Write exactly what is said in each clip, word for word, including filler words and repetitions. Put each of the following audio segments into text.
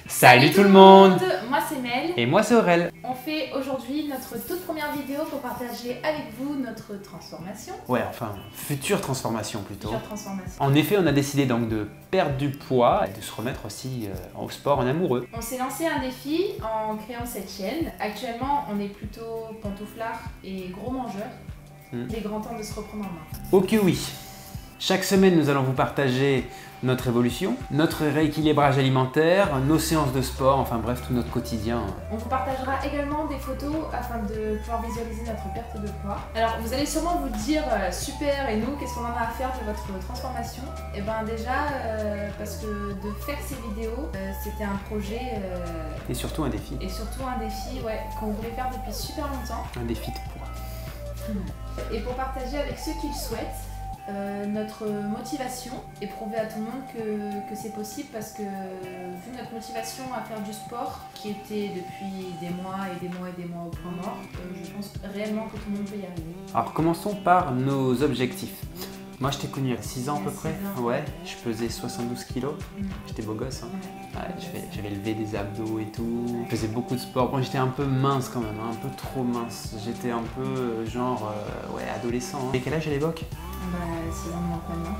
Salut tout le monde! Moi c'est Mel. Et moi c'est Aurel. On fait aujourd'hui notre toute première vidéo pour partager avec vous notre transformation. Ouais, enfin, future transformation plutôt. Future transformation. En effet, on a décidé donc de perdre du poids et de se remettre aussi euh, au sport en amoureux. On s'est lancé un défi en créant cette chaîne. Actuellement, on est plutôt pantouflards et gros mangeurs. Hmm. Il est grand temps de se reprendre en main. Ok oui. Chaque semaine, nous allons vous partager notre évolution, notre rééquilibrage alimentaire, nos séances de sport, enfin bref, tout notre quotidien. On vous partagera également des photos afin de pouvoir visualiser notre perte de poids. Alors, vous allez sûrement vous dire euh, super, et nous, qu'est-ce qu'on en a à faire de votre transformation? Et ben déjà, euh, parce que de faire ces vidéos, euh, c'était un projet... Euh, et surtout un défi. Et surtout un défi, ouais, qu'on voulait faire depuis super longtemps. Un défi de poids. Hmm. Et pour partager avec ceux qui le souhaitent, Euh, notre motivation et prouver à tout le monde que, que c'est possible, parce que vu notre motivation à faire du sport qui était depuis des mois et des mois et des mois au point mort, euh, je pense réellement que tout le monde peut y arriver. Alors commençons par nos objectifs. Moi je t'ai connu à six ans à peu près. Ouais, je pesais soixante-douze kilos. Mmh. J'étais beau gosse. Hein. Ouais. Ouais, j'avais levé des abdos et tout. Je faisais beaucoup de sport. Bon, j'étais un peu mince quand même, hein, un peu trop mince. J'étais un peu euh, genre euh, ouais, adolescent. Hein. Et quel âge à l'époque? Bah six ans maintenant.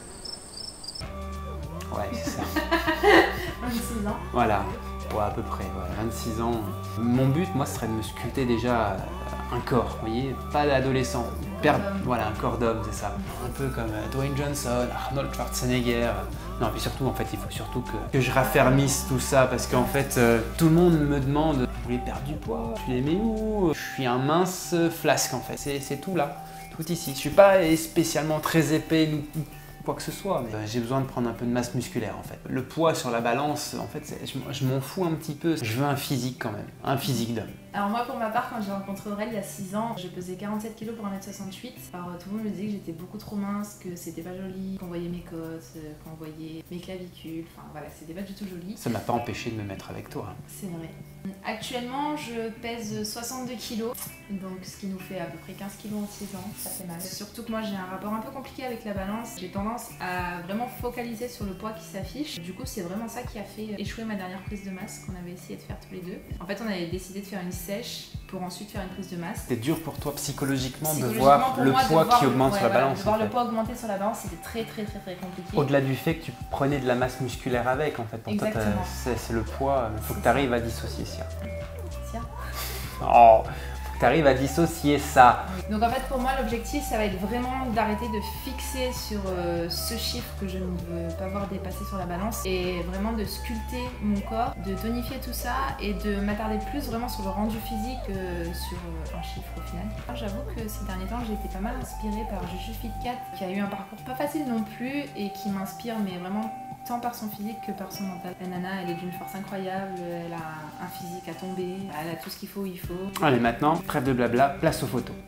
Ouais, c'est ça. vingt-six ans. Voilà. Ouais, à peu près, voilà, vingt-six ans. Mon but, moi, ce serait de me sculpter déjà un corps, vous voyez, pas d'adolescent. Perdre, voilà, un corps d'homme, c'est ça. Un peu comme Dwayne Johnson, Arnold Schwarzenegger. Non, puis surtout, en fait, il faut surtout que, que je raffermisse tout ça, parce qu'en fait, euh, tout le monde me demande, vous voulez perdre du poids? Tu les mets où? Je suis un mince flasque, en fait. C'est tout là, tout ici. Je suis pas spécialement très épais, ou quoi que ce soit, mais j'ai besoin de prendre un peu de masse musculaire en fait. Le poids sur la balance, en fait, je, je m'en fous un petit peu. Je veux un physique quand même, un physique d'homme. Alors moi pour ma part, quand j'ai rencontré Aurel il y a six ans, je pesais quarante-sept kilos pour un mètre soixante-huit. Alors tout le monde me disait que j'étais beaucoup trop mince, que c'était pas joli, qu'on voyait mes côtes, qu'on voyait mes clavicules, enfin voilà, c'était pas du tout joli. Ça m'a pas empêché de me mettre avec toi. Hein. C'est vrai. Actuellement, je pèse soixante-deux kilos, donc ce qui nous fait à peu près quinze kilos en six ans, ça fait mal. Surtout que moi j'ai un rapport un peu compliqué avec la balance, j'ai tendance à vraiment focaliser sur le poids qui s'affiche. Du coup, c'est vraiment ça qui a fait échouer ma dernière prise de masse qu'on avait essayé de faire tous les deux. En fait, on avait décidé de faire une sèche pour ensuite faire une prise de masse. C'était dur pour toi psychologiquement, psychologiquement de voir le moi, poids voir, qui augmente ouais, sur la voilà, balance. de voir en fait. le poids augmenter sur la balance, c'était très très très très compliqué. Au-delà du fait que tu prenais de la masse musculaire avec, en fait. Pour toi, c'est le poids, il faut que tu arrives à dissocier ça. Tiens. Oh, tu arrives à dissocier ça. Donc en fait pour moi l'objectif ça va être vraiment d'arrêter de fixer sur euh, ce chiffre que je ne veux pas voir dépasser sur la balance et vraiment de sculpter mon corps, de tonifier tout ça et de m'attarder plus vraiment sur le rendu physique que sur euh, un chiffre au final. J'avoue que ces derniers temps j'ai été pas mal inspirée par JujuFitCat qui a eu un parcours pas facile non plus et qui m'inspire mais vraiment tant par son physique que par son mental. La nana, elle est d'une force incroyable, elle a un physique à tomber, elle a tout ce qu'il faut où il faut. Allez, maintenant, trêve de blabla, place aux photos.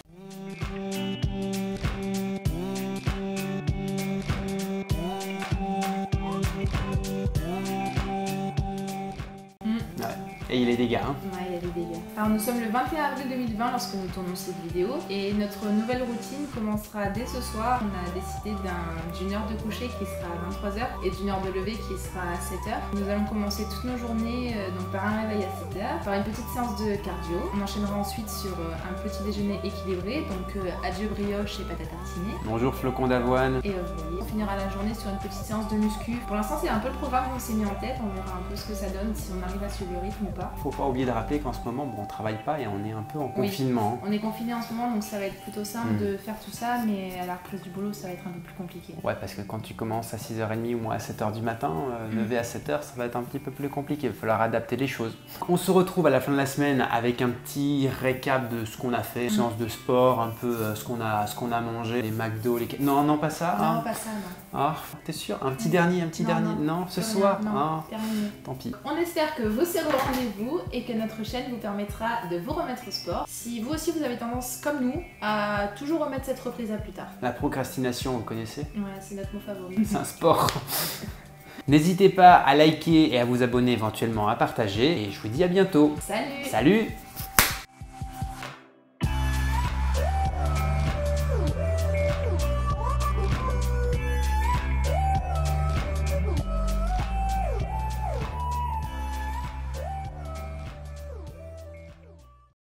Et il y a des dégâts. Hein. Ouais, il y a des dégâts. Alors nous sommes le vingt et un avril deux mille vingt lorsque nous tournons cette vidéo et notre nouvelle routine commencera dès ce soir. On a décidé d'une heure de coucher qui sera à vingt-trois heures et d'une heure de lever qui sera à sept heures. Nous allons commencer toutes nos journées euh, donc par un réveil à sept heures, par une petite séance de cardio. On enchaînera ensuite sur euh, un petit déjeuner équilibré, donc euh, adieu brioche et patates tartinées. Bonjour flocons d'avoine. Et euh, on finira la journée sur une petite séance de muscu. Pour l'instant c'est un peu le programme qu'on s'est mis en tête, on verra un peu ce que ça donne, si on arrive à suivre le rythme ou pas. Faut pas oublier de rappeler qu'en ce moment, bon, on travaille pas et on est un peu en confinement. Oui, on est confiné en ce moment, donc ça va être plutôt simple mmh. de faire tout ça, mais à la reprise du boulot, ça va être un peu plus compliqué. Ouais, parce que quand tu commences à six heures trente ou moi à sept heures du matin, euh, mmh. lever à sept heures, ça va être un petit peu plus compliqué. Il va falloir adapter les choses. On se retrouve à la fin de la semaine avec un petit récap de ce qu'on a fait, mmh. séance de sport, un peu euh, ce qu'on a, ce qu'on a mangé, les McDo, les... Non, non, pas ça. Non, hein. pas ça, non. Ah, t'es sûr? Un petit dernier, un petit non, dernier? Non, non ce soir? Non, ah. terminé. Tant pis. On espère que vous serez au rendez-vous et que notre chaîne vous permettra de vous remettre au sport. Si vous aussi vous avez tendance, comme nous, à toujours remettre cette reprise à plus tard. La procrastination, vous connaissez? Ouais, c'est notre mot favori. C'est un sport. N'hésitez pas à liker et à vous abonner, éventuellement à partager. Et je vous dis à bientôt. Salut! Salut!